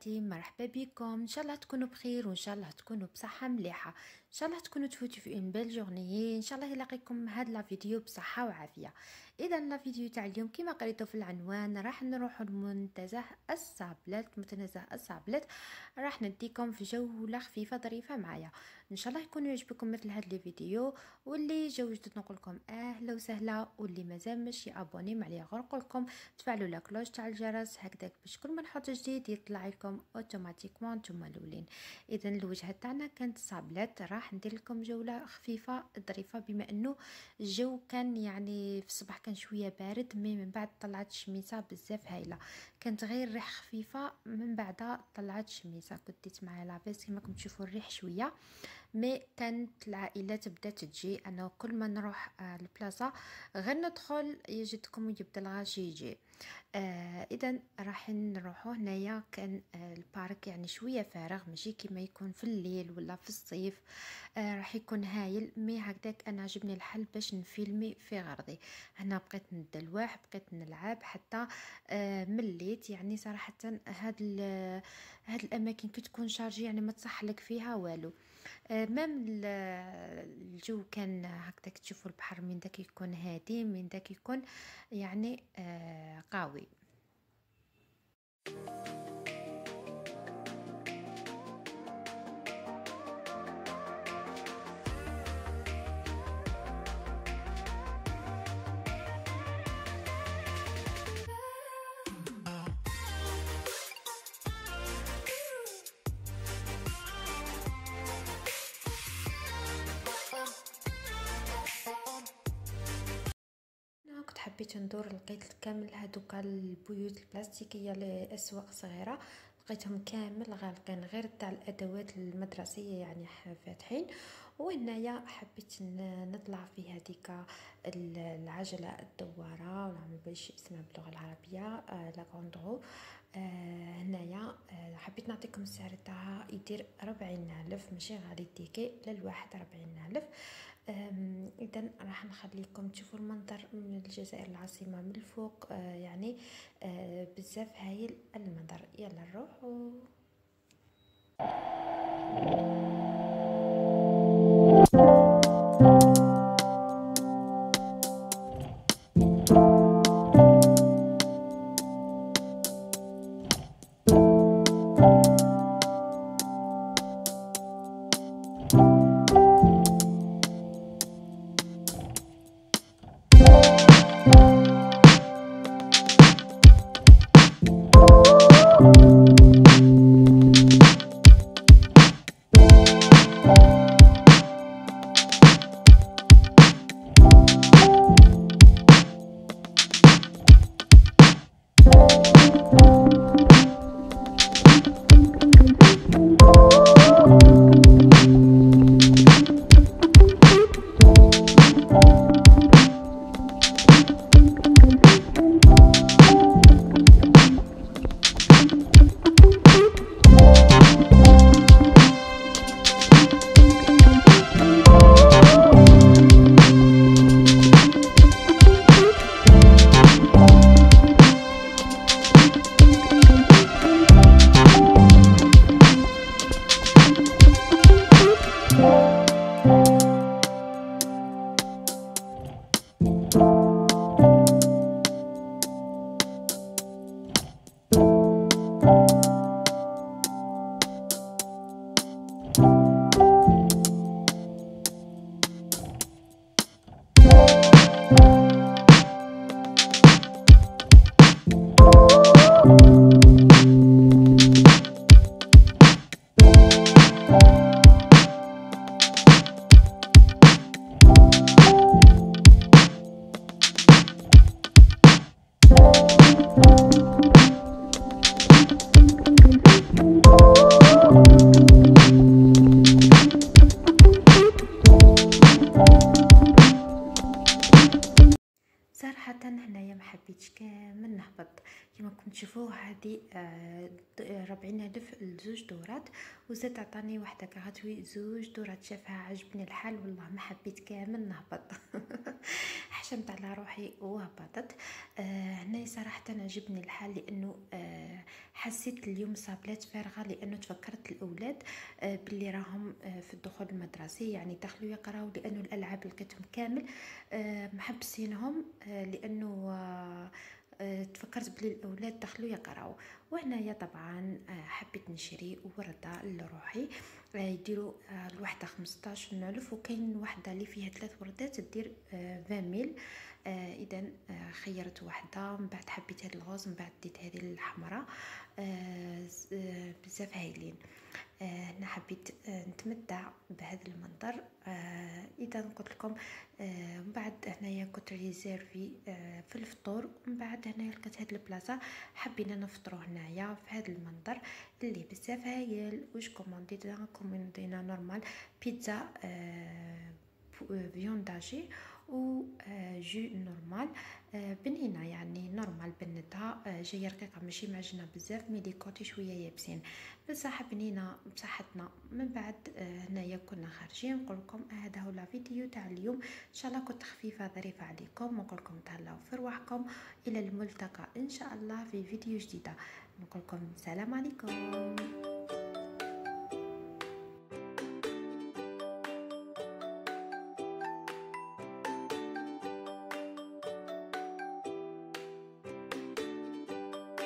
خواتي، مرحبا بكم. ان شاء الله تكونوا بخير وان شاء الله تكونوا بصحه مليحه. ان شاء الله تكونوا تفوتوا في ان بيل جورني. ان شاء الله يلاقيكم هاد لا فيديو بصحه وعافيه. اذا لا فيديو تاع اليوم كما قريتوا في العنوان راح نروحوا لمنتزه الصابلات. راح نديكم في جوله خفيفه ظريفه معايا. ان شاء الله يكون يعجبكم مثل هاد الفيديو. واللي جوجت نقول لكم اهلا وسهلا، واللي مازال ماشي ابوني معليا غير نقول لكم تفعلوا لا كلوش تاع الجرس هكذاك باش كل ما نحط جديد يطلع لكم اوتوماتيكمون نتوما الاولين. اذا الوجهه تاعنا كانت صابلات، راح ندير لكم جوله خفيفه ظريفه بما انه الجو كان يعني في الصباح كان شويه بارد، مي من بعد طلعت الشميسه بزاف هايله، كانت غير ريح خفيفه من بعد طلعت الشميسه. كنت ديت معايا لاباس كما راكم تشوفوا الريح شويه، مي كانت العائلات بدات تجي. انا كل ما نروح البلاصه غير ندخل يجدكم ويبدا الغاشي يجي. اذا راح نروحوا هنايا. كان البارك يعني شويه فارغ، ماشي كما يكون في الليل ولا في الصيف. راح يكون هايل، مي هكذاك انا عجبني الحل باش نفيلمي في غرضي. هنا بقيت ندلوح، بقيت نلعب حتى مليت. يعني صراحه هاد الاماكن كتكون شارجي يعني ما تصح لك فيها والو. مام الجو كان هكذاك، تشوفوا البحر من داك يكون هادي، من داك يكون يعني قوي. أنا كنت حبيت ندور، لقيت كامل هادوك البيوت البلاستيكيه لاسواق صغيره، لقيتهم كامل غالقين غير تاع الادوات المدرسيه يعني فاتحين. وهنايا حبيت نطلع في هذيك العجله الدواره، ولا ما باش اسمها باللغه العربيه لا كوندرو. هنايا حبيت نعطيكم السعر تاعها، يدير 40,000، ماشي غالي التيكي للواحد 40,000. اذا راح نخليكم تشوفوا المنظر من الجزائر العاصمه من الفوق. يعني بزاف هايل المنظر. يلا نروحوا. صراحة هنايا ما حبيتش كامل نهبط. كما كنتم تشوفوا هذه 40,000 لزوج دورات، وزاد عطاني واحدة كغاتوي زوج دورات. شافها عجبني الحال والله ما حبيت كامل نهبط. حشمت على روحي وهبطت. هنا صراحه عجبني الحال، لانه حسيت اليوم صابلات فارغه، لانه تفكرت الاولاد باللي راهم في الدخول المدرسي، يعني دخلوا يقراو، لانه الالعاب لقيتهم كامل محبسينهم، لانه تفكرت بلي الاولاد دخلوا يقراو. وهنايا طبعا حبيت نشري ورده لروحي، يديروا الوحده 15 نعلف، وكاين وحده اللي فيها 3 وردات تدير 20 ميل. اذا خيرت وحده، من بعد حبيت هاد الغوز، من بعد ديت هذه الحمراء. بزاف هايلين. انا حبيت نتمتع بهذا المنظر. اذا قلت لكم من بعد هنايا كنت ريزيرفي في الفطور، ومن بعد هنايا لقيت هاد البلاصه، حبينا نفطروا هنايا في هذا المنظر اللي بزاف هايل. واش كوموندينا نورمال بيتزا فيونداجي و جو نورمال، بنينه يعني نورمال، بنتها جايه رقيقه ماشي معجنه بزاف، مي لي كوتي شويه يابسين، بصح بنينه بصحتنا. من بعد هنايا كنا خارجين. نقول لكم هذا هو لا فيديو تاع اليوم، ان شاء الله كنت خفيفه ظريفه عليكم، ونقول لكم تهلاو في رواحكم، الى الملتقى ان شاء الله في فيديو جديده. نقول لكم السلام عليكم.